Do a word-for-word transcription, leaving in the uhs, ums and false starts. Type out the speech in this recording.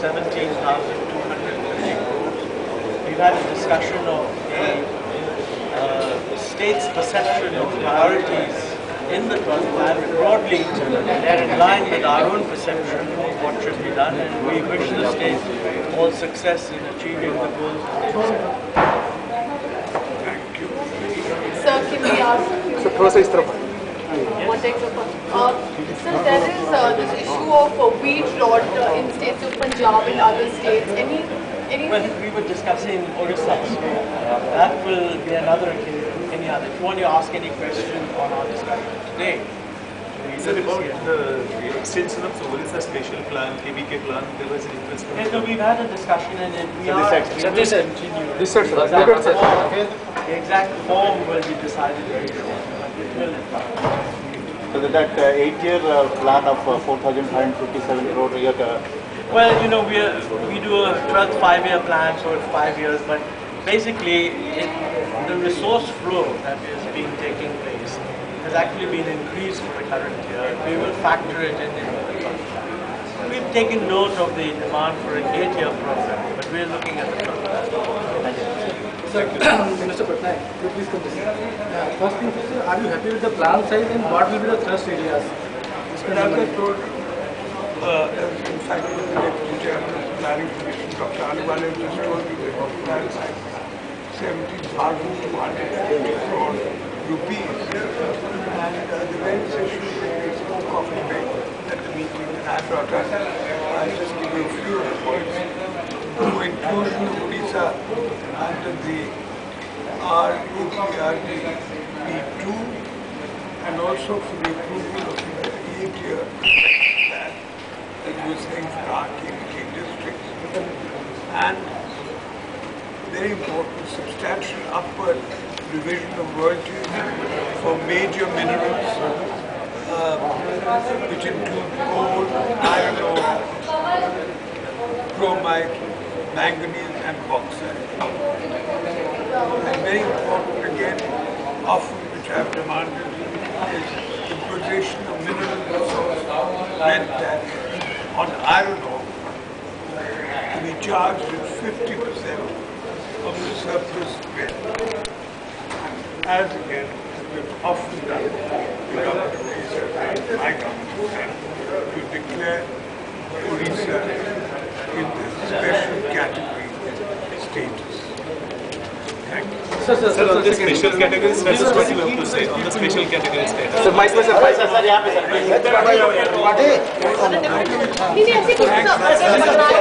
seventeen thousand two hundred fifty crores. We've had a discussion of the uh, state's perception of priorities in the twelfth plan. Broadly, they're in line with our own perception of what should be done, and we wish the state all success in achieving the goals that they've set. Thank you. Sir, can we ask you? So, process Montek Sir, uh, sir, there is uh, this issue of uh, wheat rot uh, in states of Punjab and other states. Any, any? Well, we were discussing Odisha, so that will be another occasion. Any other? If you want to ask any question on our discussion today, Sir, about the extension of the Odisha special plan, K B K plan, there was an interest. Okay, so we've had a discussion and it, we So are this we side, will this side. continue. This side, sir. The exact Look at sir. form- The exact form will be decided very shortly, but it will in fact. So that uh, eight-year uh, plan of uh, four thousand five hundred fifty-seven crore a year. Uh, Well, you know, we are, we do a twelfth five-year plan, so it's five years, but basically it, the resource flow that is being taking place has actually been increased for the current year. We will factor it in into the twelfth plan. We've taken note of the demand for an eight-year program, but we're looking at the twelfth plan. Sir, Mister Patnaik, could you please come this way. Uh, First thing, sir, are you happy with the plan size and what will be the thrust areas? As I told, uh, in fact, the Deputy Chairman of the Planning Commission, Doctor Ahluwalia, just told you that the plan size seventeen thousand two hundred fifty crore rupees. And uh, the very issue that we spoke of today at the meeting that I brought up, I'll just give you a few points. Through inclusion of Odisha under the R E P R D P two and also for the approval of the eight-year plan that you were saying for our K B K districts. And very important, substantial upward revision of royalties for major minerals, uh, which include gold, iron ore, chromite, manganese and bauxite. And very important again, often which I have demanded, is the position of mineral resource meant that on iron ore to be charged at fifty percent of the surplus rate. As again, we've often done, the government of Odisha, my government, and to declare Odisha in the special category status. Thank you. Sir, sir, Sir, on sir, the special category status, what you have to say on the special category status? Sir, mic पे sir, mic sir, sir, यहाँ पे sir. नहीं नहीं ऐसे कुछ